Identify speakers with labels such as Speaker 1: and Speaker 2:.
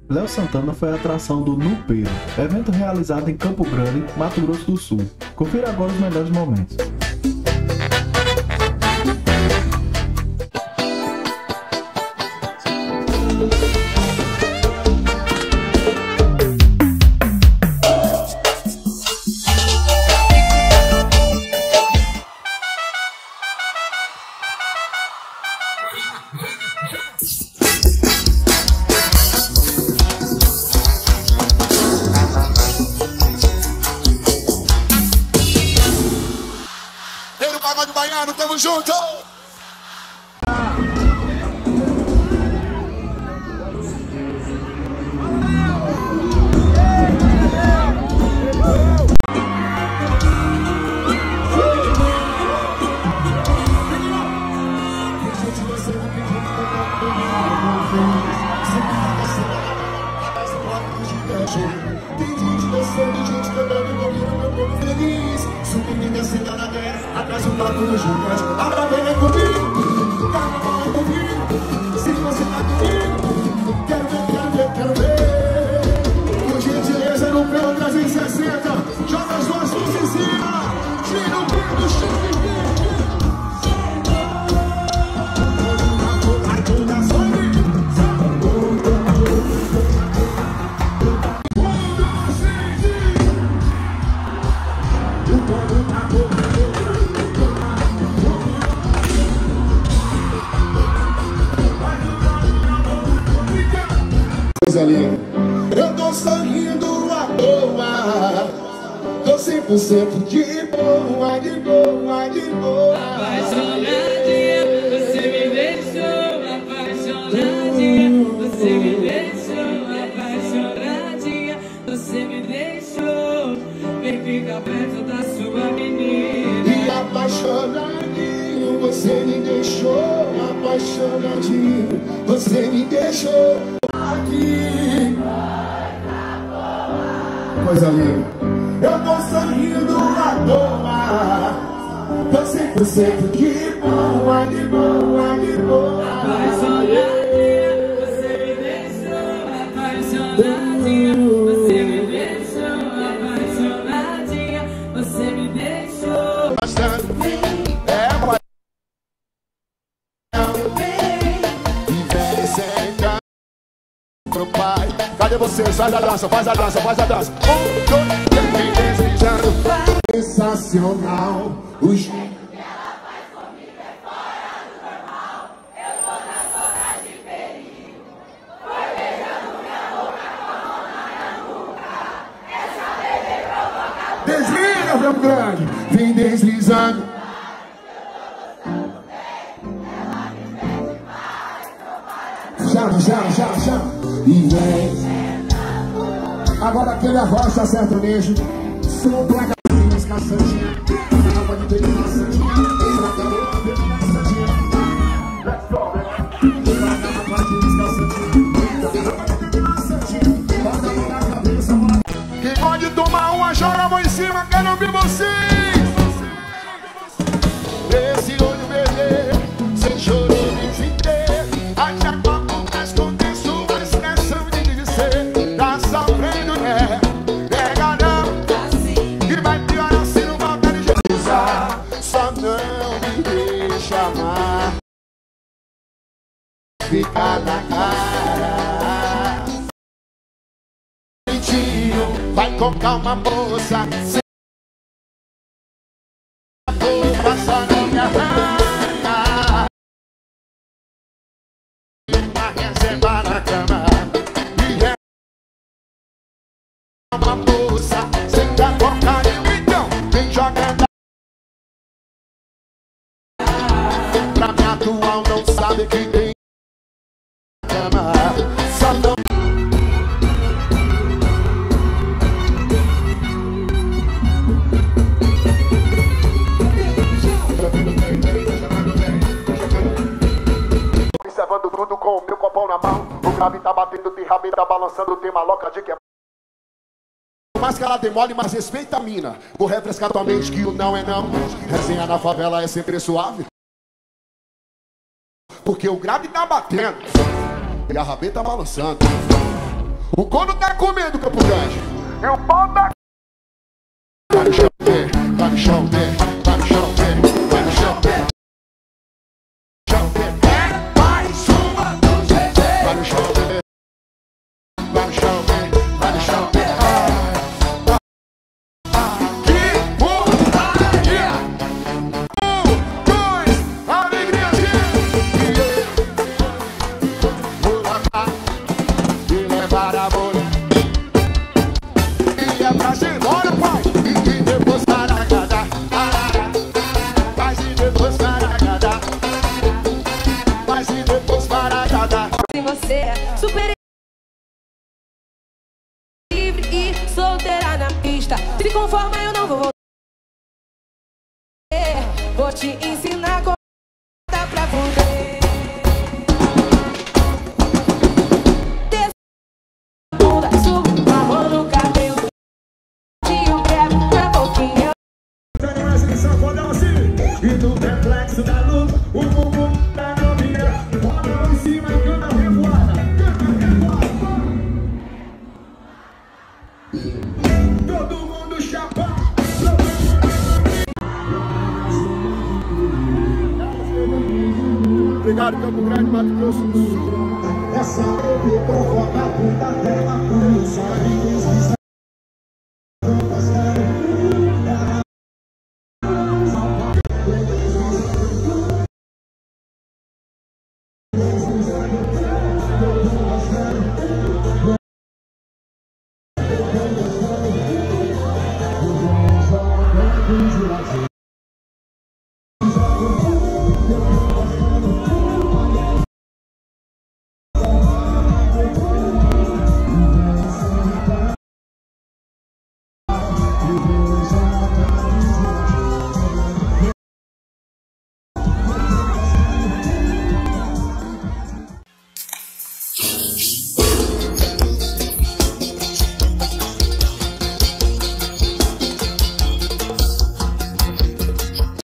Speaker 1: Léo Santana foi a atração do Nupeiro, evento realizado em Campo Grande, Mato Grosso do Sul. Confira agora os melhores momentos.
Speaker 2: Pagode baiano, tamo junto! Atrás um bagulho gigante. Agora vem comigo. Carnaval é comigo. Se você tá comigo, quero ver. Por gentileza no pelo 360. Joga as duas mãos em cima. Tira o pé do chão. Eu tô sorrindo à toa, tô 100% de boa, de boa, de boa.
Speaker 3: Apaixonadinha, você me deixou. Apaixonadinha, você me deixou. Apaixonadinha, você me deixou. Vem ficar perto da sua menina.
Speaker 2: E apaixonadinho, você me deixou. Apaixonadinho, você me deixou. Aqui. Coisa linda. Eu tô sorrindo à toa, tô 100% de boa, de boa, de boa.
Speaker 3: Apaixonadinha, você me deixou. Apaixonadinha, você me deixou. Apaixonadinha, você me deixou.
Speaker 2: É uma e vem sentar pro pai. Cadê vocês? Faz a dança, faz a dança, faz a dança. 1, 2, 3, vem deslizando. Sensacional. O jeito
Speaker 4: que ela faz comigo é fora do normal. Eu tô na zona de perigo. Foi beijando minha boca com a mão na nuca. Essa bebê provoca.
Speaker 2: desliga, Campo Grande. Vem deslizando. Chama. E vem. Agora aquele arrocha sertanejo. Som placa de caçantinha. Água de peito caçantinha. Quem pode tomar uma, joga a mão em cima. Quero ouvir vocês. Esse olho vermelho, sem choro nem sem ter. Fica na cara. Mentinho, vai com calma, moça. Passa na minha rana. Uma reserva na cama. E é uma moça. Senta com carinho, então. Vem jogando. Pra minha atual não sabe que tem. Observando tudo com o meu copão na mão. O grave tá batendo de rabo e tá balançando. Tem uma loca de que é. Mais que ela demole, mas respeita a mina. Vou refrescar tua mente que o não é não. Resenha na favela é sempre suave. Porque o grave tá batendo e a rabeta tá balançando. O corno tá comendo, Campo Grande. E o pau tá... Vai no chão, vai no chão, vai no chão, vai no chão. Mais uma do GG. Vai no chão, vai no chão, vai no chão. Que putaria! 1, 2, alegria, vou largar e levar a bolha. E é pra se embora, pai. E depois para agradar. Mas e depois para agradar. Mas e depois para agradar.
Speaker 3: Se você é super livre e solteira na pista, se conforma, eu não vou voltar. Vou te ensinar como dá pra fuder. Desce a bunda, subo a mão no cabelo. Tio breve, na boquinha.
Speaker 2: Pega mais esse safadão assim. E no reflexo da luz, o bumbum da novinha. Roda em cima e canta revoada. Todo mundo chapa. Obrigado, Campo Grande, Mato Grosso do Sul. Essa bebê provoca a puta dela com o sangue.